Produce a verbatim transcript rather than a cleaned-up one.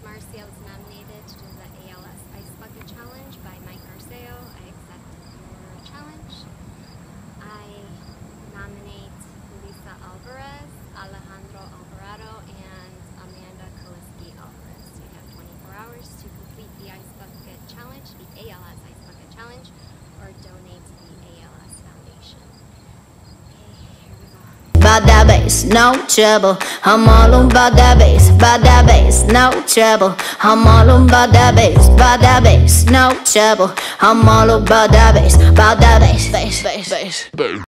Marcy. I was nominated to do the A L S Ice Bucket Challenge by Mike Arceo. I accept your challenge. I nominate Lisa Alvarez, Alejandro Alvarado, and Amanda Kaliski Alvarez. You have twenty-four hours to complete the Ice Bucket Challenge, the A L S Ice Bucket Challenge, or donate to the A L S Foundation. About that bass, no trouble. I'm all about that bass, about that bass, no trouble. I'm all about that bass, about that bass, no trouble. I'm all about that bass, about that bass, bass, bass, bass.